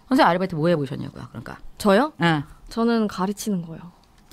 선생님 아르바이트 뭐 해보셨냐고요? 그러니까. 저요? 응. 저는 가르치는 거요.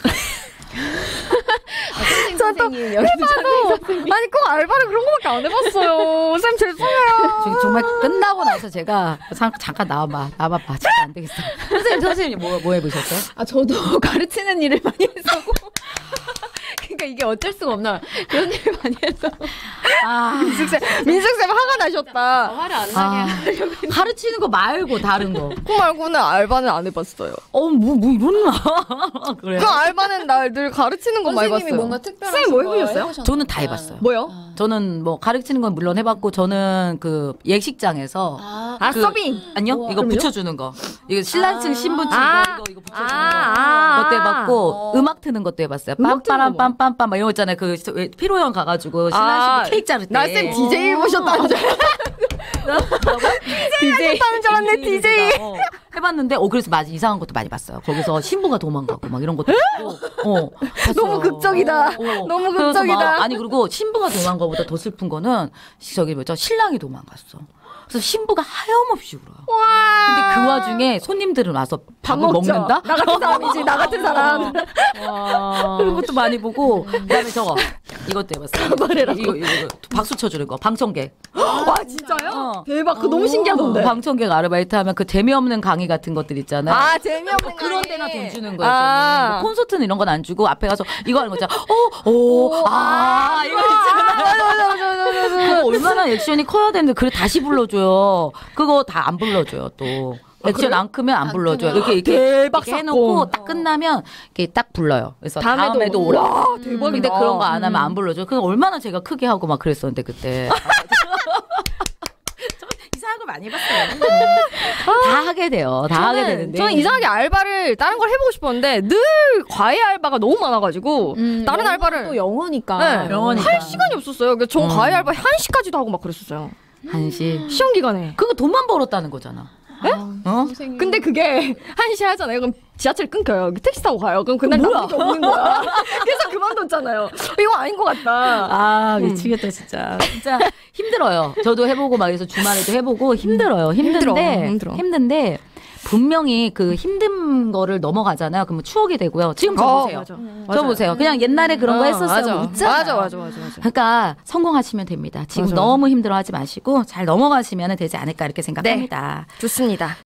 선생님 여기 선생님. 아니 꼭 알바를 그런 거밖에 안 해봤어요. 쌤 죄송해요. 저기 정말 끝나고 나서 제가 잠깐 나와봐. 진짜 안 되겠어. 선생님 뭐 해보셨어요? 아 저도 가르치는 일을 많이 했었고. 그러니까 이게 어쩔 수가 없나 그런 일을 많이 해서. 민숙 쌤 화가 나셨다. 화를 안 나게 하려고. 가르치는 거 말고 다른 거. 그거 말고는 알바는 안 해봤어요. 뭐 이런 그래. 그 알바는 날 늘 가르치는 것만 해봤어요. 선생님이 뭔가 특별한 쌤 뭐 해보셨어요? 저는 다 해봤어요. 뭐요? 저는 뭐 가르치는 건 물론 해봤고 저는 그 예식장에서 서빙. 아니요 우와, 이거 그럼요? 붙여주는 거 이거 신랑층 신부층 이거 붙여주는 아. 거 그것도 해봤고 음악 트는 것도 해봤어요. 빰빠람 빰빰빰 막 이런 거 있잖아요. 그 피로연 가가지고 신랑 신부 케이크 자를 때. 나쌤 DJ 해보셨다는 줄 DJ 해보셨다는 줄 알았네. DJ. 해봤는데 그래서 이상한 것도 많이 봤어요. 거기서 신부가 도망가고 막 이런 것도 있고 너무 극적이다. 너무 극적이다. 아니 그리고 신부가 도망간 거보다 더 슬픈 거는 저기 뭐죠 신랑이 도망갔어. 그래서 신부가 하염없이 울어요. 와. 근데 그 와중에 손님들은 와서 밥을 먹죠. 먹는다? 나 같은 사람이지. 나 같은 사람. 그런 것도 많이 보고 그다음에 이것도 해봤어요. 이거 박수 쳐주는 거 방청객. 와 진짜요? 대박. 그거 너무 신기하던데. 방청객 아르바이트 하면 그 재미없는 강의 같은 것들 있잖아요. 아 재미없는 그런 강의. 데나 돈 주는 거예요. 뭐 콘서트는 이런 건 안 주고 앞에 가서 이거 하는 거잖아. 이거 있잖아요. 그거 얼마나 액션이 커야 되는데 그래 다시 불러줘요. 그거 다 안 불러줘요 또. 액션 안 크면 안 불러줘요. 이렇게 대박 이렇게 해놓고 딱 끝나면 이렇게 딱 불러요. 그래서 다음에도 오라. 와 대박이다. 근데 그런 거 안 하면 안 불러줘요. 그럼 얼마나 제가 크게 하고 막 그랬었는데 그때. 이상한 걸 많이 해봤어요. 다 하게 돼요. 다 하게 되는데. 저는 이상하게 알바를 다른 걸 해보고 싶었는데 늘 과외 알바가 너무 많아가지고 다른 알바를 또 영어니까. 네, 영어니까. 할 시간이 없었어요. 그래서 전 과외 알바 1시까지도 하고 막 그랬었어요. 1시. 시험 기간에. 그거 돈만 벌었다는 거잖아. 선생님. 근데 그게 1시 하잖아요. 그럼 지하철 끊겨요. 택시 타고 가요. 그럼 그날 남는 게 없는 거야. 그래서 그만뒀잖아요. 이거 아닌 것 같다. 미치겠다 진짜. 진짜 힘들어요. 저도 해보고 막 해서 주말에도 해보고 힘들어요. 힘든데 분명히 그 힘든 거를 넘어가잖아요. 그러면 추억이 되고요. 지금 저 보세요. 저 보세요. 그냥 옛날에 그런 거 했었어요. 웃잖아요. 맞아. 그러니까 성공하시면 됩니다. 지금 너무 힘들어하지 마시고 잘 넘어가시면 되지 않을까 이렇게 생각합니다. 좋습니다.